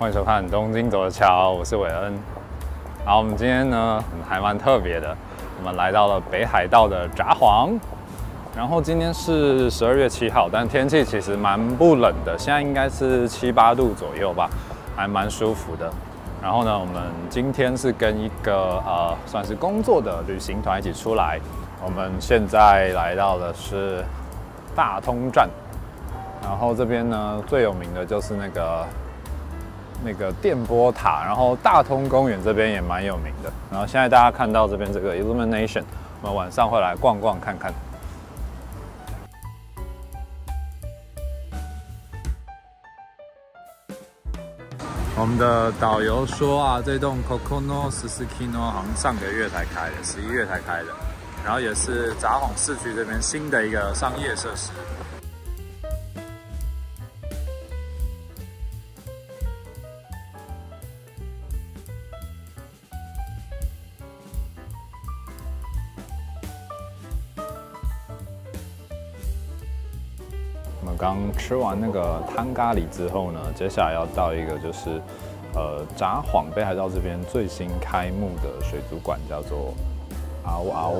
欢迎收看《东京走的桥》，我是韦恩。然后我们今天呢还蛮特别的，我们来到了北海道的札幌。然后今天是12月7号，但天气其实蛮不冷的，现在应该是7、8度左右吧，还蛮舒服的。然后呢，我们今天是跟一个算是工作的旅行团一起出来。我们现在来到的是大通站，然后这边呢最有名的就是那个电波塔，然后大通公园这边也蛮有名的。然后现在大家看到这边这个 Illumination， 我们晚上会来逛逛看看。我们的导游说啊，这栋 Kokono Susukino 好像上个月才开的，11月才开的，然后也是札幌市区这边新的一个商业设施。我们刚吃完那个汤咖喱之后呢，接下来要到一个就是札幌北海道这边最新开幕的水族馆，叫做嗷嗷。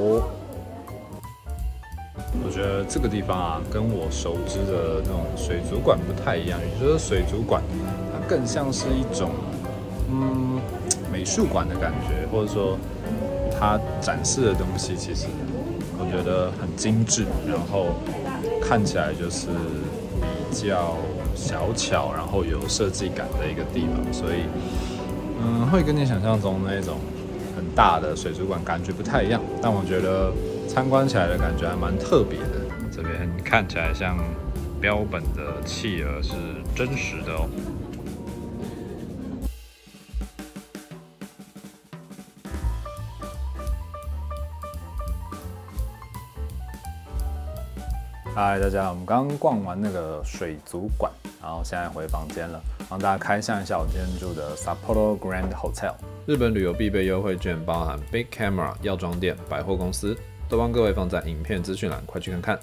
我觉得这个地方啊，跟我熟知的那种水族馆不太一样。也就是水族馆，它更像是一种美术馆的感觉，或者说它展示的东西，其实我觉得很精致，然后看起来就是比较小巧，然后有设计感的一个地方，所以会跟你想象中那种很大的水族馆感觉不太一样，但我觉得参观起来的感觉还蛮特别的。这边看起来像标本的企鹅是真实的哦。嗨，大家好，我们刚刚逛完那个水族馆，然后现在回房间了，帮大家开箱一下我今天住的 Sapporo Grand Hotel。日本旅游必备优惠券包含 Big Camera 药妆店、百货公司，都帮各位放在影片资讯栏，快去看看。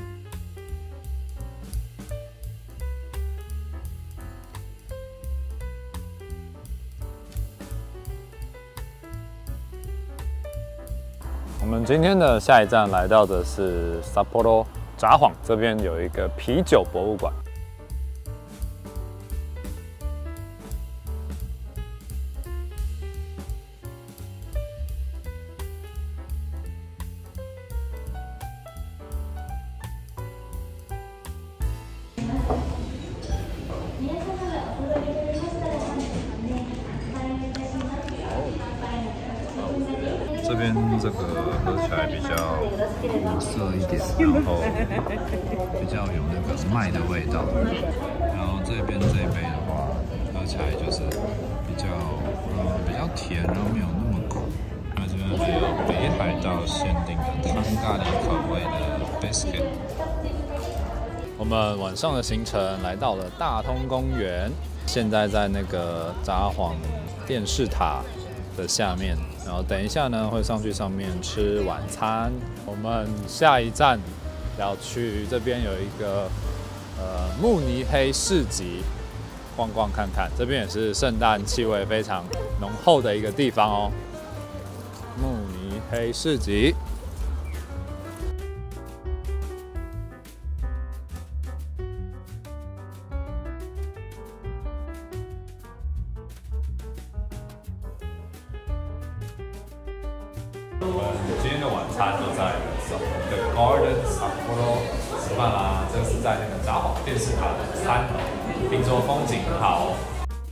我们今天的下一站来到的是 Sapporo。札幌这边有一个啤酒博物馆。这边这个喝起来比较苦涩一点，然后比较有那个麦的味道。然后这边这一杯的话，喝起来就是比较甜，然后没有那么苦。那这边还有北海道限定的汤咖喱口味的 biscuit。我们晚上的行程来到了大通公园，现在在那个札幌电视塔的下面，然后等一下呢会上去上面吃晚餐。我们下一站要去这边有一个慕尼黑市集，逛逛看看。这边也是圣诞气味非常浓厚的一个地方哦。慕尼黑市集。我们今天的晚餐就在 The Garden Sapporo 吃饭啦，这是在那个札幌电视塔的3楼，听说风景很好哦。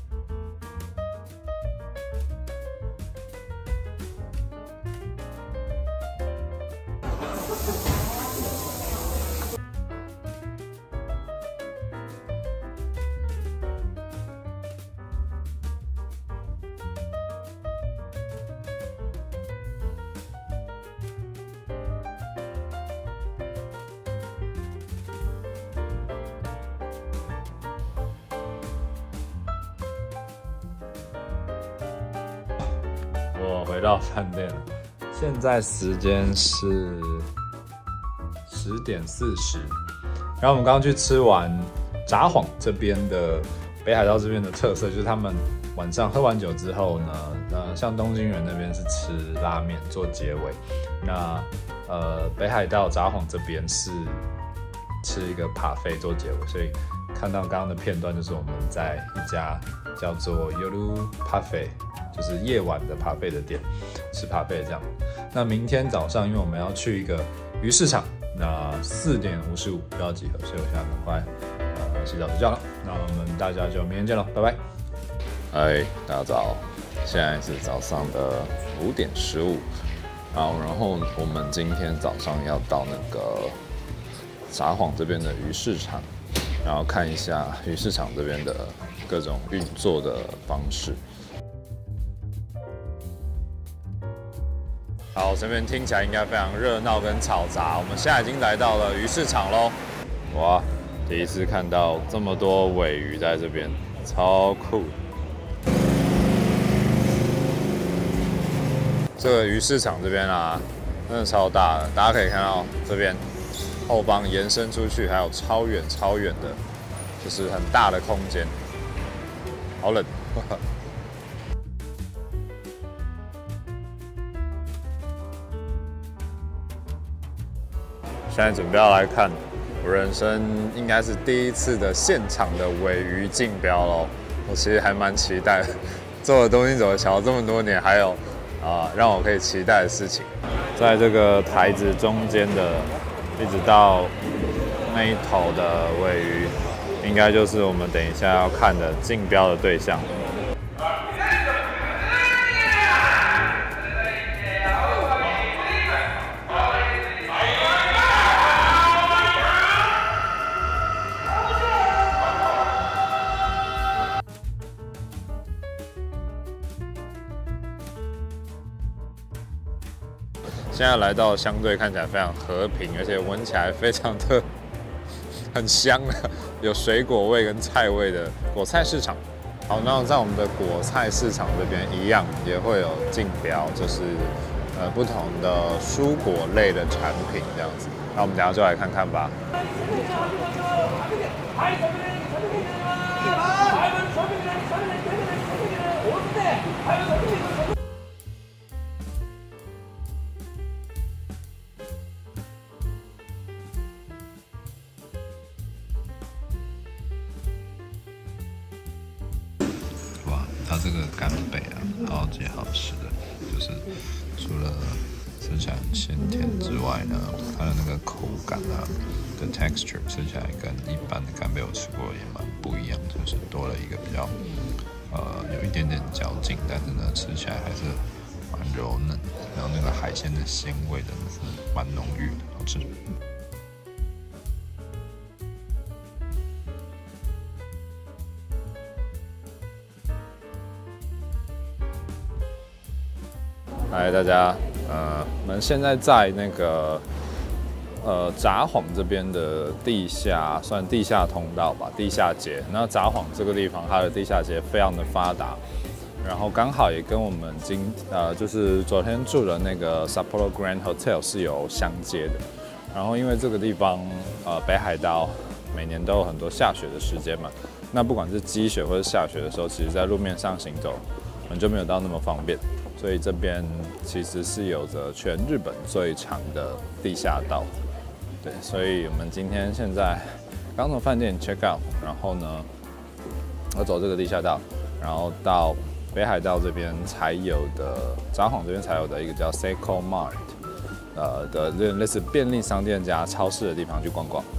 我回到饭店了，现在时间是10点40，然后我们刚刚去吃完札幌这边的北海道这边的特色就是他们晚上喝完酒之后呢，像东京人那边是吃拉面做结尾，那北海道札幌这边是吃一个扒费做结尾，所以看到刚刚的片段就是我们在一家叫做 Yoru Parfait， 就是夜晚的扒费的店吃扒费这样。那明天早上因为我们要去一个鱼市场，那4点55就要集合，所以我现在赶快洗澡睡觉了。那我们大家就明天见了，拜拜。嗨，大家早，现在是早上的5点15。然后我们今天早上要到那个札幌这边的鱼市场，然后看一下鱼市场这边的各种运作的方式。好，这边听起来应该非常热闹跟嘈杂。我们现在已经来到了鱼市场喽！哇，第一次看到这么多鲔鱼在这边，超酷！这个鱼市场这边啊，真的超大的，大家可以看到这边后方延伸出去，还有超远的，就是很大的空间。好冷。现在准备要来看我人生应该是第一次的现场的鲔鱼竞标咯。我其实还蛮期待的，做了东京走桥这么多年，还有让我可以期待的事情。在这个台子中间的，一直到那一头的鲔鱼，应该就是我们等一下要看的竞标的对象。现在来到相对看起来非常和平，而且闻起来非常的很香的，有水果味跟菜味的果菜市场。好，那在我们的果菜市场这边一样也会有竞标，就是不同的蔬果类的产品这样子。那我们等一下就来看看吧。它这个干贝啊，超级好吃的，就是除了吃起来很鲜甜之外呢，它的那个口感啊的 texture 吃起来跟一般的干贝我吃过也蛮不一样，就是多了一个比较有一点点嚼劲，但是呢吃起来还是蛮柔嫩，然后那个海鲜的鲜味真的是蛮浓郁的，好吃。嗨，大家，我们现在在那个札幌这边的地下通道吧，地下街。那札幌这个地方，它的地下街非常的发达，然后刚好也跟我们就是昨天住的那个 Sapporo Grand Hotel 是有相接的。然后因为这个地方北海道每年都有很多下雪的时间嘛，那不管是积雪或者下雪的时候，其实在路面上行走，我们就没有到那么方便。所以这边其实是有着全日本最长的地下道，对，所以我们今天现在刚从饭店 check out， 然后呢，要走这个地下道，然后到北海道这边才有的札幌这边才有的一个叫 Seiko Mart， 的类似便利商店加超市的地方去逛逛。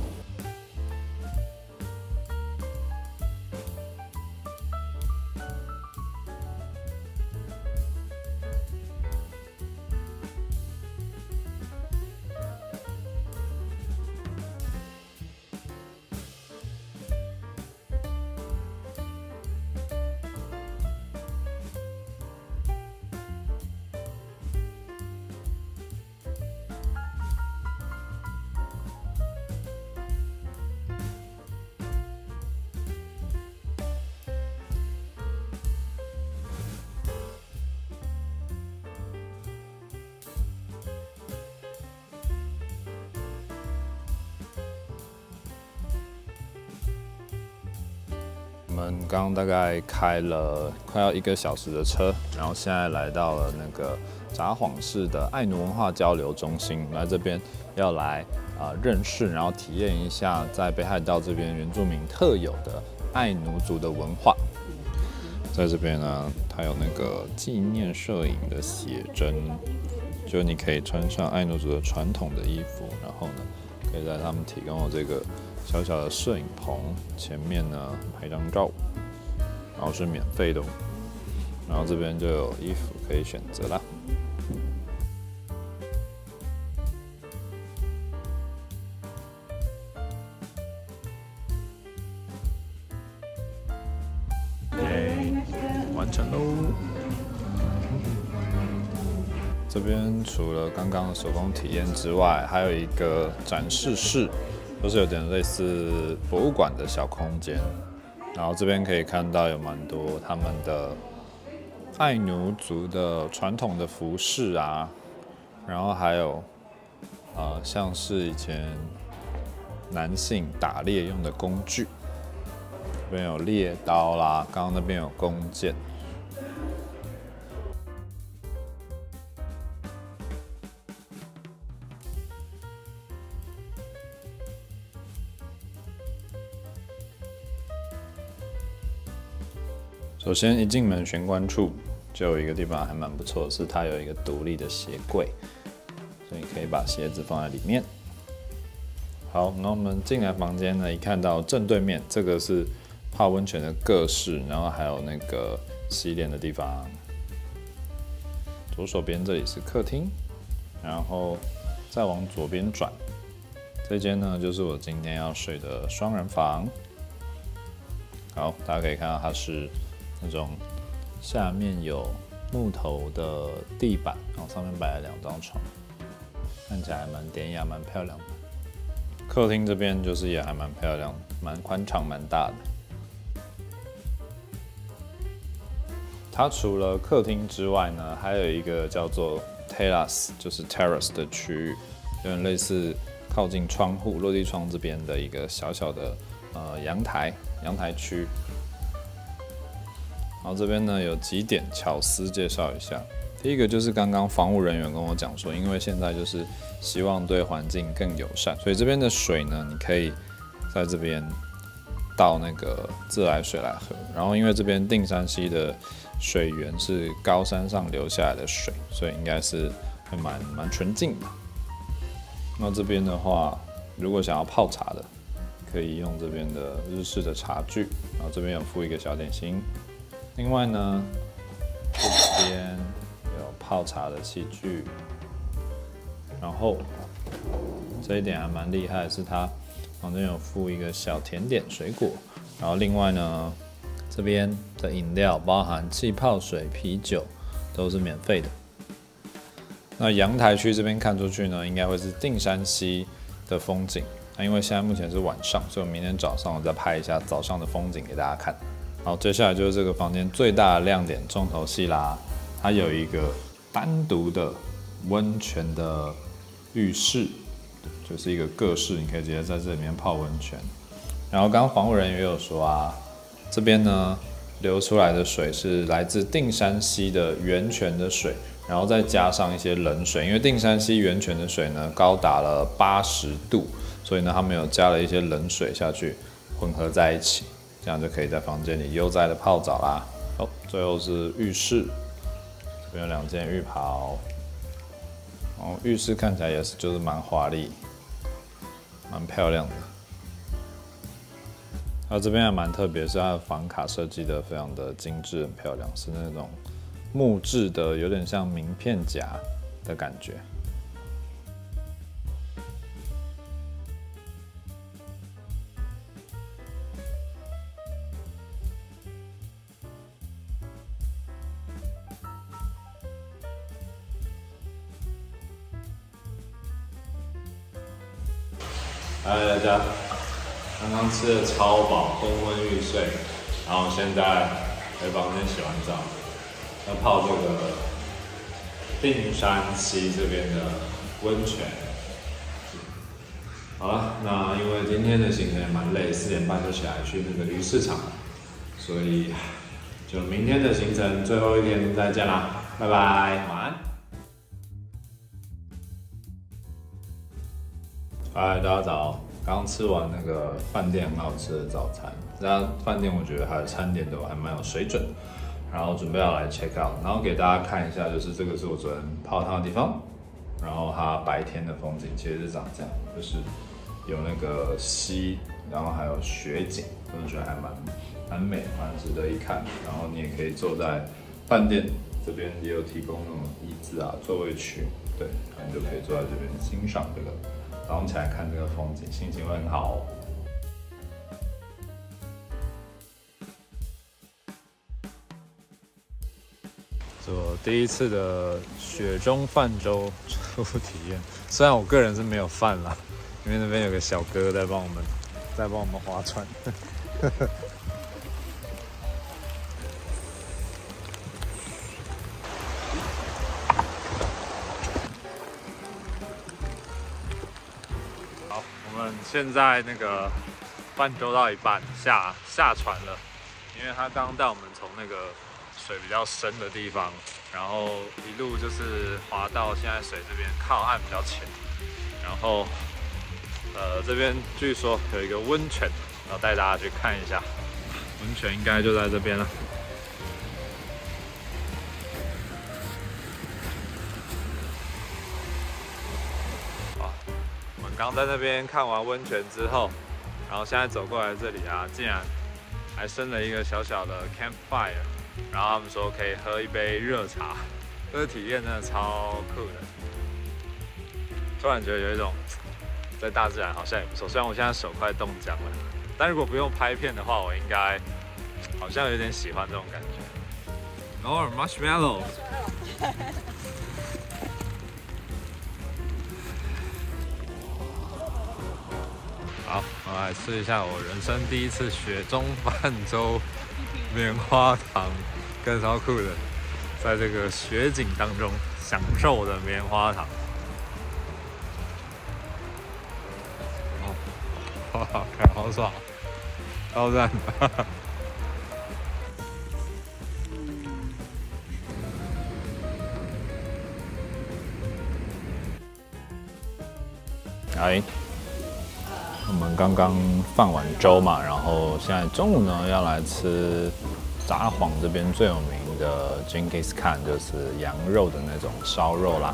们刚刚大概开了快要1个小时的车，然后现在来到了那个札幌市的爱奴文化交流中心，来这边要来认识，然后体验一下在北海道这边原住民特有的爱奴族的文化。在这边呢，它有那个纪念摄影的写真，就你可以穿上爱奴族的传统的衣服，然后呢，可以在他们提供的这个小小的摄影棚前面呢拍张照，然后是免费的哦。然后这边就有衣服可以选择啦。完成喽！这边除了刚刚的手工体验之外，还有一个展示室，就是有点类似博物馆的小空间。然后这边可以看到有蛮多他们的爱奴族的传统的服饰啊，然后还有像是以前男性打猎用的工具，这边有猎刀啦，刚刚那边有弓箭。首先一进门玄关处就有一个地方还蛮不错的，是它有一个独立的鞋柜，所以你可以把鞋子放在里面。好，那我们进来房间呢，一看到正对面这个是泡温泉的各室，然后还有那个洗脸的地方。左手边这里是客厅，然后再往左边转，这间呢就是我今天要睡的双人房。好，大家可以看到它是那种下面有木头的地板，然后上面摆了2张床，看起来蛮典雅、蛮漂亮的。客厅这边就是也还蛮漂亮，蛮宽敞、蛮大的。它除了客厅之外呢，还有一个叫做 terrace， 就是 terrace 的区域，有点类似靠近窗户、落地窗这边的一个小小的阳台区。然后这边呢有几点巧思介绍一下。第一个就是刚刚防务人员跟我讲说，因为现在就是希望对环境更友善，所以这边的水呢，你可以在这边倒那个自来水来喝。然后因为这边定山溪的水源是高山上流下来的水，所以应该是会蛮纯净的。那这边的话，如果想要泡茶的，可以用这边的日式的茶具，然后这边有附一个小点心。另外呢，这边有泡茶的器具，然后这一点还蛮厉害的是，它旁边有附一个小甜点水果。然后另外呢，这边的饮料包含气泡水、啤酒都是免费的。那阳台区这边看出去呢，应该会是定山溪的风景。那因为现在目前是晚上，所以我明天早上我再拍一下早上的风景给大家看。好，接下来就是这个房间最大的亮点——重头戏啦。它有一个单独的温泉的浴室，就是一个各室，你可以直接在这里面泡温泉。然后刚刚防务人员也有说啊，这边呢流出来的水是来自定山溪的源泉的水，然后再加上一些冷水，因为定山溪源泉的水呢高达了80度，所以呢他们有加了一些冷水下去混合在一起。这样就可以在房间里悠哉的泡澡啦。好，最后是浴室，这边有2件浴袍。然后浴室看起来也是就是蛮华丽、蛮漂亮的。它这边还蛮特别，是它的房卡设计的非常的精致、很漂亮，是那种木质的，有点像名片夹的感觉。嗨大家，刚刚吃的超饱，昏昏欲睡，然后现在回房间洗完澡，要泡这个定山溪这边的温泉。好了，那因为今天的行程也蛮累，4点半就起来去那个鱼市场， 所以就明天的行程最后一天再见啦，拜拜，晚安。嗨，大家早！刚吃完那个饭店很好吃的早餐，这家饭店我觉得它的餐点都还蛮有水准，然后准备要来 check out， 然后给大家看一下，就是这个是我昨天泡汤的地方，然后它白天的风景其实是长这样，就是有那个溪，然后还有雪景，我觉得还蛮美，蛮值得一看。然后你也可以坐在饭店这边，也有提供那种椅子啊座位区，对，你就可以坐在这边欣赏这个。早上起来看这个风景，心情会很好哦。是我第一次的雪中泛舟初体验，虽然我个人是没有泛啦，因为那边有个小哥在帮我们划船。我们现在那个泛舟到一半下船了，因为他刚刚带我们从那个水比较深的地方，然后一路就是滑到现在水这边靠岸比较浅，然后这边据说有一个温泉，然后带大家去看一下，温泉应该就在这边了。刚在那边看完温泉之后，然后现在走过来这里啊，竟然还生了一个小小的 campfire， 然后他们说可以喝一杯热茶，这个体验真的超酷的。突然觉得有一种在大自然好像也不错，虽然我现在手快冻僵了，但如果不用拍片的话，我应该好像有点喜欢这种感觉。偶尔 marshmallow。好，我来吃一下我人生第一次雪中泛舟棉花糖，更超酷的，在这个雪景当中享受的棉花糖。哦，好看，好爽，超赞！哎。我们刚刚泛完舟嘛，然后现在中午呢要来吃札幌这边最有名的 Genghis Khan， 就是羊肉的那种烧肉啦。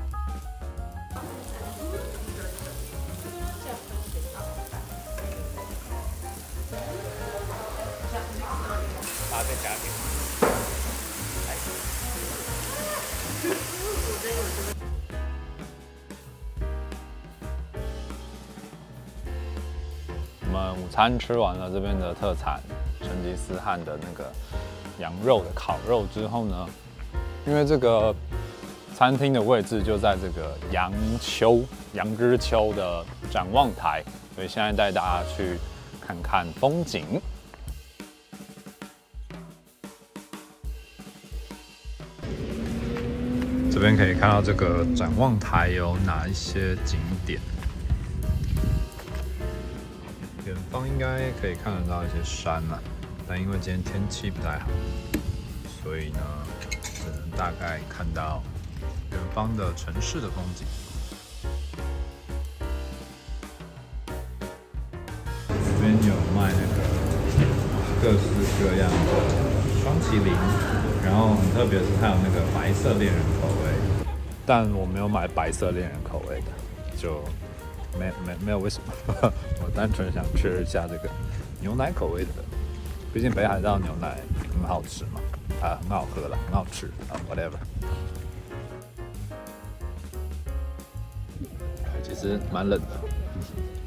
我们午餐吃完了这边的特产成吉思汗的那个羊肉的烤肉之后呢，因为这个餐厅的位置就在这个羊之丘的展望台，所以现在带大家去看看风景。这边可以看到这个展望台有哪一些景点。远方应该可以看得到一些山了，但因为今天天气不太好，所以呢，只能大概看到远方的城市的风景。这边有卖那个各式各样的双麒麟，然后很特别是它有那个白色恋人口味，但我没有买白色恋人口味的，就。没有为什么，我单纯想吃一下这个牛奶口味的，毕竟北海道牛奶很好吃嘛，很好喝了，很好吃啊 ，whatever。其实蛮冷的，